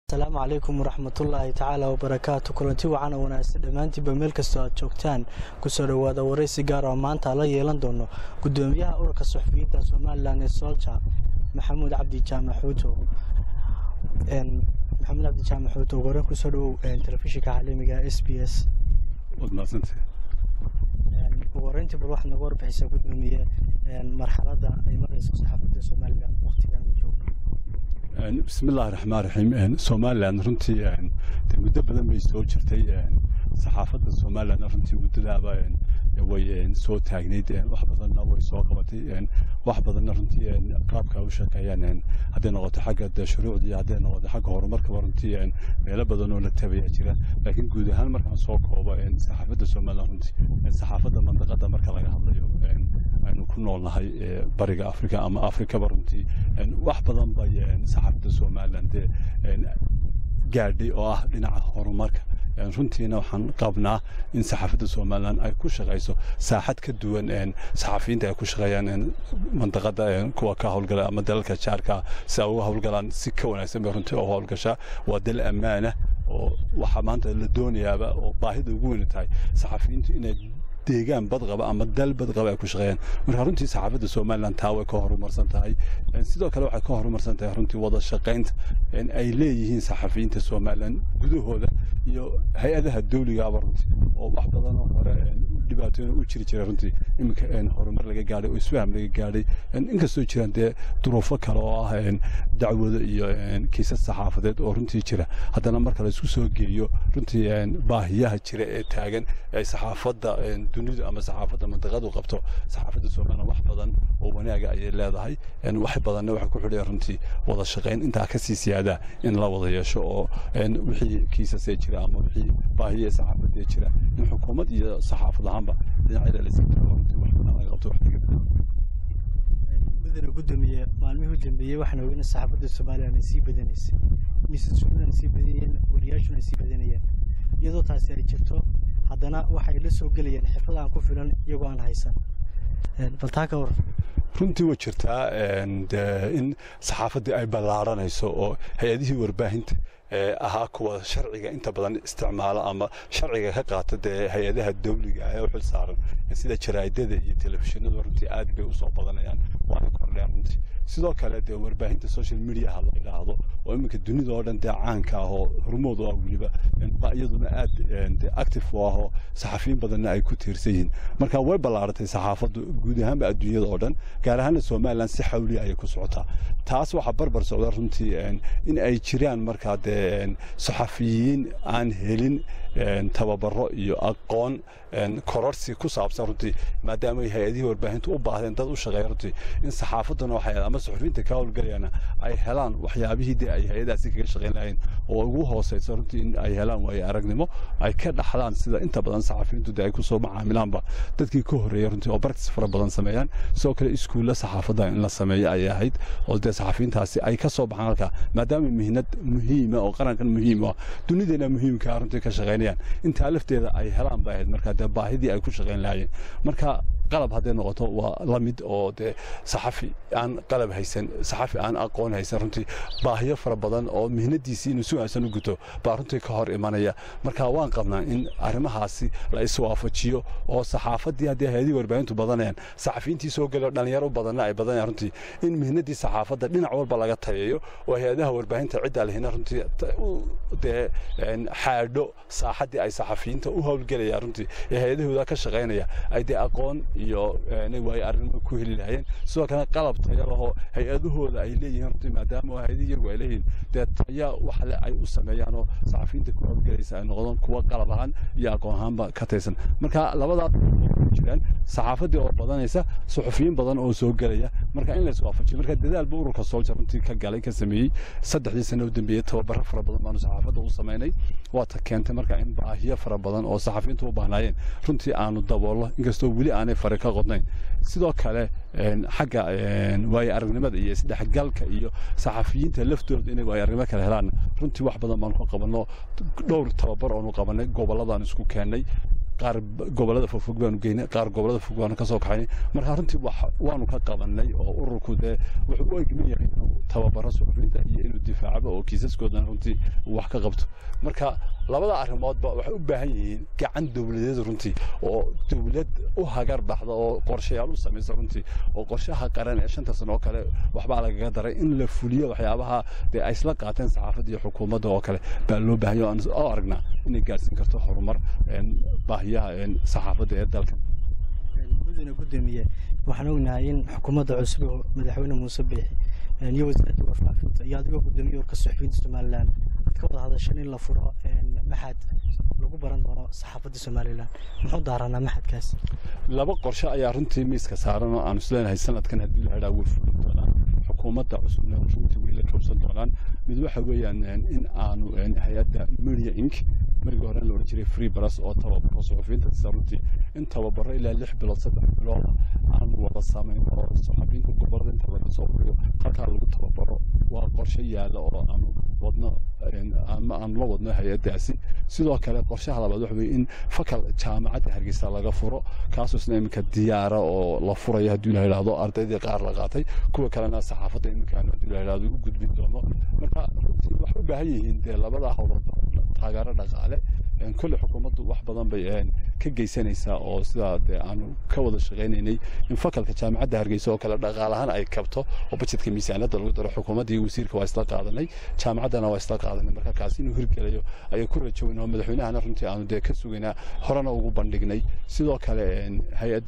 السلام عليكم ورحمة الله تعالى وبركاته. كلنتي وعنا وناس دمانتي بميل كستو joogtaan ku soo dhawaada wareysi gaar ah maanta la yeelan doono gudoomiyaha ururka suxufiyiinta Soomaaliland ee Soldier Maxamuud Cabdi Jaamac Xuuto. Maxamuud Cabdi Jaamac Xuuto waran ku soo dhaw telefishinka caalamiga SBS. wadnaasantay waranti bal wax naga warbixisa gudoomiye marxaladda ay marayso saxaafadda Soomaaliland waqtigan joogto. بسم الله الرحمن الرحيم سوماليلاند runtii muddo badan bay soo jirtay saxaafadda Soomaaliland runtii muddadaaba way soo taagneyd wax badanna way soo qabatay wax badanna runtii qaabka u shaqeeyaan haddii noqoto xagga shuruucda haddii noqoto xagga horumarka runtii meelo badan oo la taabaya jira laakiin guud ahaan markaan soo koobo saxaafadda Soomaaliland runtii saxaafadda mandaqada marka laga hadlayo aynu ku noolnahay bariga Afrika ama Afrika runtii wax badan bay saxaafadda Soomaaliland gaadhay oo ah dhinaca horumarka runtiina waxaan qabnaa in saxaafadda Soomaaliland ay ku shaqeyso saaxad ka duwan saxafiyiinta ay ku shaqeeyaan mandaqada kuwa ka hawlgala ama dalalka jaarka si ay uga hawlgalaan si ka wanaagsan bay runtii uga hawlgashaa waa dal ammaana oo waxa maanta la doonayaaba oo baahida ugu weyn tahay saxafiyiintu inay deegaan bad qaba ama dal bad qaba ay ku shaqeeyaan marka runtii saxaafadda Soomaaliland taa way ka horumarsan tahay sidoo kale waxay ka horumarsan tahay runtii wada shaqeynta ay leeyihiin saxafiyiinta Soomaaliland gudahooda iyo hay'adaha dawliga ah runtii oo wax badan oo hore dhibaatooyin u jiri runtii imika horumar laga gaaray oo isfaham laga gaaray inkastoo jiraan duruufo kale oo ah dacwado iyo kiisas saxaafadeed oo runtii jira haddana marka la isku soo geeyo runtii baahiyaha jira ee taagan ay saxaafadda dunida ama saxaafadda mandaqadu qabto saxaafadda Soomaaliland wax badan oo wanaaga ay leedahay wax badanna waxa ku xidhay runtii wada shaqeyn inta ka sii siyaada in la wada yeesho oo wixii kiisas jira ama wixii baahiyaha saxaafadda jira in xukuumad iyo saxaafadahanba dhinacyada la isku runtii wax badan laga qabto wax laga gudoomiye maalmihii u dambeeyay waxaan ogeynaa saxaafadda Soomaaliland ay sii badanaysay miisaaniyadda sii badanayeen wariyaashuna sii badanayeen iyadoo taasi ay jirto haddana waxay la soo galayeen xirfad aan ku filan iyagoo aan haysan bal taa ka war runtii way jirtaa in saxaafadda ay ballaaranayso oo hay'adihii warbaahinta ahaa kuwa sharciga inta badan isticmaala ama sharciga ka qaata hay'adaha dawliga ah ee u xil saaran sida jaraa'idada iyo telefishinada runtii aad bay u soo badanayaan waana kordhayaan runtii sidoo kale warbaahinta social media la yiraahdo oo iminka dunida oo dhan caanka ah oo horumar ah waliba iyaduna aad active ah oo saxafiyiin badanna ay ku tiirsan yihiin marka way ballaaratay saxaafaddu guud ahaan adduunyada oo dhan gaar ahaan Soomaaliland si xawli ay ku socotaa taas waxa barbar socda runtii in ay jiraan marka saxafiyiin aan helin tababaro iyo aqoon kororsi ku saabsan runtii maadaama ay hay'adaha warbaahintu u baahdeen dad u shaqeeya runtii in saxaafadduna waxay ama suxufiyiinta ka hawlgalayaan ay helaan waxyaabihii ay hay'adahaasi kaga shaqeyn lahayn oo ugu hooseysa runtii in ay helaan way aragnimo ay ka dhaxlaan sida inta badan saxafiyiintu ay ku soo macaamilaanba dadkii ka horeeyay runtii oo practice fara badan sameeyaan sidoo kale iskuulla saxaafadda in la sameeyo ay ahayd oo saxafiyiintaasi ay ka soo baxaan halka maadaama mihnad muhiim ah oo qarankan muhiim ah dunidana muhiimka ah runtii ka shaqeynayaan inta lafteeda ay helaan baahayd marka baahidii ay ku shaqeyn lahaayeen marka qalab haddii noqoto waa la mid oo saxafi aan qalab haysan saxafi aan aqoon haysan runtii baahiyo fara badan oo mihnadiisii inuu si wanaagsan u guto baa runtii ka hor imanaya marka waan qabnaa in arrimahaasi la iswaafajiyo oo saxaafaddii haddii hay'adihii warbaahintu badanayaan saxafiyiintii soo galo dhalinyaro badanna ay badanayaan runtii in mihnadii saxaafadda dhinac walba laga tayeeyo oo hay'adaha warbaahinta cidda lehina runtii xaadho saaxaddii ay saxafiyiinta u hawlgalayaan runtii ee hay'adahooda ka shaqeynaya ay aqoon iyo way arrimo ku heli lahaayeen sidoo kale qalab tayo oo hay'adahooda ay leeyihiin runtii maadaama hay'adihii ay leeyihiin tayo wax ay u sameeyaan oo saxafiyiinta ku hawlgalaysa ay noqdaan kuwa qalab ahaan iyo aqoon ahaanba ka taysan marka labadaas jiraan saxaafadii oo badanaysa suxufiyiin badan oo soo galaya marka in la isku waafajiyo marka dadaalba ururka Soldier runtii ka galay ka sameeyay 3 sano u dambeeyay tababaro fara badan baan saxaafadda u sameynay waa ta keentay marka in baahiyo fara badan oo saxafiyiintu u baahnayeen runtii aanu daboolo inkastoo wali aanay farqa qodnayn sidoo kale xagga way aragnimada iyo isdhexgalka iyo saxafiyiinta laftooda inay way aragnimo kala helaan runtii wax badan baan ku qabanno dhowr tababar oo qabanay goboladaan isku keenay qaar gobolada fogfog baanu geynay qaar gobolada fog baanu ka soo kaxaynay marka runtii waanu ka qabanay oo ururku dee wuxuu u egman yahay inuu tababaro suxufiyiinta iyo inuu difaacaba oo kiisaskoodana runtii wax ka qabto marka labada arrimoodba waxay u baahan yihiin gacan dowladeed runtii oo dowlad u hagar baxda oo qorshayaal u samaysa runtii oo qorshaha qaran ee 5 sano oo kale waxbaa lagaga daray in la fuliyo waxyaabaha dee ay isla qaateen saxaafadda iyo xukuumadda oo kale baa loo baahan yahay oo aragnaa inay gaarsiin karto horumar baahiyaha saxaafadda ee dalka mudane gudoomiye waxaan ognahay in xukuumadda cusub oo madaxweyne Muuse Biixi iyo wasaaradda warfaafinta iyo adiga gudoomiye warka suxufiyiinta Somaliland ka wada hadashan in la furo maxad lagu baran doono saxaafadda Somaliland muxuu daaranaa maxadkaas laba qorshe ayaa runtii miiska saaran oo aan isleenahay sanadkan haddii la yiraahdo fulin doonaan xukuumadda cusubna runtii way la joogsan doonaan mid waxa weeyaan in aanu hay'adda Media Inc markii hore loo jiray Free Press oo tababaro suxufiyiinta runtii in tababaro ilaa 6 bilood 3 bilood aan wada saameyn oo suxufiyiinta gobolada inta laga soo ururiyo halka lagu tababaro waa qorshe yaala oo aanu wadno ama aan la wadno hay'adaasi sidoo kale qorshaha labaad waxa weeye in fakal jaamacadda Hargeysa laga furo kaas oo islaamka diyaara oo la furayo haddii la yiraahdo ardaydii qaar la qaatay kuwa kalena saxaafadda imika haddii la yiraahdo u gudbin doono marka wax u baahan yihiin dee labada hawlood taageero dhaqaale كل حكومة واحد بدن بيان كجيسان يسا أو سداد عن كود الشغالين إن فكر كجامعة هرجيسو كلا دغالهان أي كبته وبتشت كميسانة دلوقتي الحكومة دي وزير كواستلاق هذا جامعة أنا واستلاق هذا مركز كاسين وهرج عليه أي كل شيء إنهم مدحونا أنا فهمت عن ده كسوينا هرنا وبندقني سيدا كلا هيئة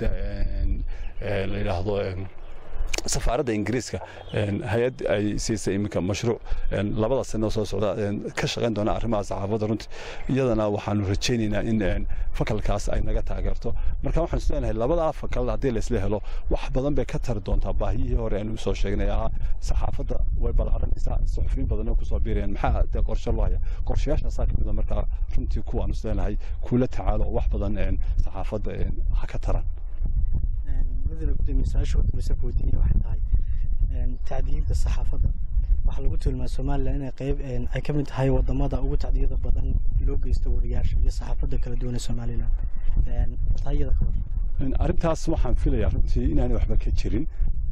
اللي لحظة سفارة إنجليزية هيئة أي سياسة إمكا مشروع لبضع سنة وصوصة كشغان دونا أرمى صحافة درنت يدنا وحن رجينينا إن فكر الكاس أي نجا تاجرته مركب وحن سنة لبضع فكر عديل إسله له وحبضن بكتر دون تباهي هو رأي وصوص شغنيها صحافة وبالعرض النساء الصحفيين بدنا كصابيرين محا تقرش الله يا قرشياش نساك بدنا مركب فهمتي كوا نسلنا هاي كل تعالى وحبضن صحافة هكتران مثل قدام مساش وتمسك ودنيا واحد هاي تعديل الصحافة waxa lagu tilmaamay Soomaaliland inay qayb ay ka mid tahay wadamada ugu tacdiyada badan loo geysto wariyaasha iyo saxaafadda kala duwan ee Soomaaliland taayada ka arintaas waxaan filayaa runtii inaan waxba ka jirin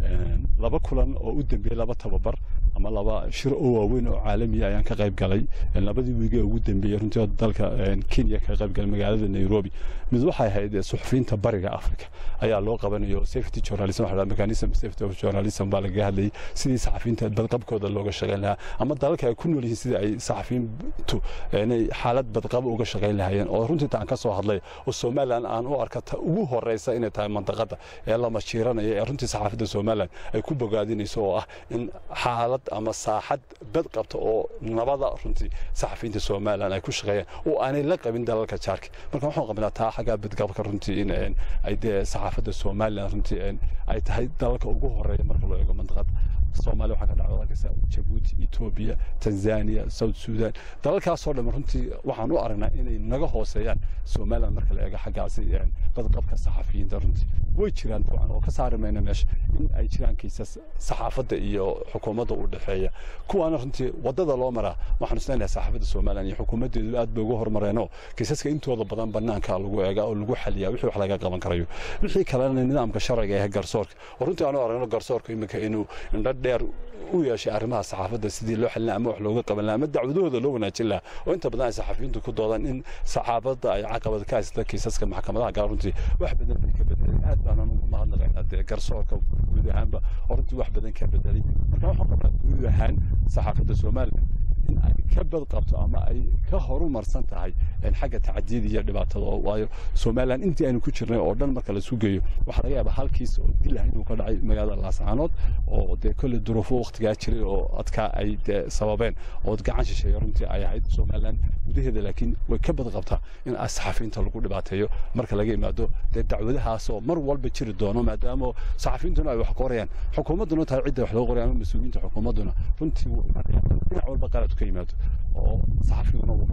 laba kulan oo u dambeeyay laba tababar ama laba shir oo waaweyn oo caalami ah ayaan ka qayb galay labadii wiiga ugu dambeeyay runtii dalka Kenya ka qayb galay magaalada Nairobi mid waxay ahayd suxufiyiinta bariga Afrika ayaa loo qabanayo safety journalism waxa la mechanism safety of journalism baa laga hadlayay sidii saxafiyiinta badqabkooda looga shaqeyn lahaa ama dalka ay ku nool yihiin sidii ay saxafiyiintu inay xaalad badqab uga shaqeyn lahaayeen oo runtii taan ka soo hadlay oo Soomaaliland aan u arkata ugu horeysa inay tahay manطقada ee la mashiiranayo ee runtii saxaafadda Soomaaliland ay ku bogaadinayso oo ah in xaalad ama saaxad badqabta oo nabada runtii saxafiyiinta Soomaaliland ay ku shaqeeyaan oo aanay la qabin dalalka jaarka marka waxaan qabnaa taa xaga badqabka runtii in ay saxaafadda Soomaaliland runtii ay tahay dalalka ugu horeeya marka loo eego manطقada Soomaaliya waxa ka dhacday Djibouti Ethiopia Tanzania South Sudan dalalkaas oo dhan runtii waxaan u aragnaa inay naga hooseeyaan Soomaaliland marka la eego xagaasi badqabka saxafiyiinta runtii way jiraan dabcan oo ka saarmayna meesha in ay jiraan kiisas saxaafadda iyo xukuumadda u dhaxeeya kuwaana runtii wadada loo maraa waxaan isleeyahay saxaafadda Soomaaliland iyo xukuumaddeedu aad bay ugu horumareen kiisaska intooda badan banaanka lagu eega oo lagu xaliyaa wixii wax laga qaban karayo wixii kalena nidaamka sharciga ee garsoorka runtii aan u aragno garsoorka imika inuu dheer u yeeshay arrimaha saxaafadda sidii loo xalin ama wax looga qaban lahaa ama dacwadooda loo wanaajin lahaa oo inta badan ay saxafiyiintu ku doodaan in saxaafadda ay caqabad ka haysata kiisaska maxkamadaha gaar runtii wax badan bay ka bedeleen aad baan ugu mahadnaqaynaa garsoorka guud ahaanba oo runtii wax badan ka bedelay marka waxaan qabnaa guud ahaan saxaafadda Soomaaliland in ay ka badqabto ama ay ka horumarsan tahay xagga tacadiyada iyo dhibaatada oo waayo Soomaaliland intii aynu ku jirnay oo dhan marka la sugu geeyo waxa laga yaabaa halkiis oo dilaha inuu ka dhacay magaalada Laascaanood oo kulli duruufo waqtiga jiray oo adka ay sababeen oo gacan shisheeye runtii ay ahayd Soomaaliland gudaheeda laakiin way ka badqabtaa in saxafiyiinta lagu dhibaateeyo marka laga yimaado dacwadahaas oo mar walba jiri doono maadaama saxafiyiintuna ay wax qorayaan xukuumaduna tahay cid wax loo qoray ama mas'uuliyiinta xukuumaduna runtii dhinac walba qalad ka yimaado oo saxafiguna uu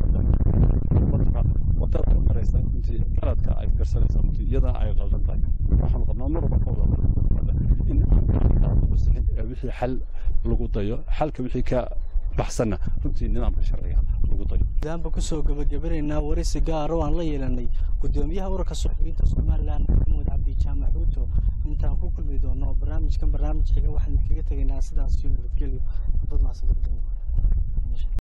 wadada maraysa runtii qaladka ay garsanaysa runtii iyada ay qaldan tahay waxaan qabnaa mar walba in wixii xal lagu dayo xalka wixii ka baxsanna runtii nidaamka sharciga lagu dayo daanba ku soo gabagabaynaa waraysi gaar oo aan la yeelanay gudoomiyaha ururka suxufiyiinta Soomaaliland Maxamuud Cabdi Jaamac Xuuto intaan ku kulmi doono barnaamijkan barnaamij xiga waxaan kaga tagaynaa sidaas iyo nabadgelyo dad ma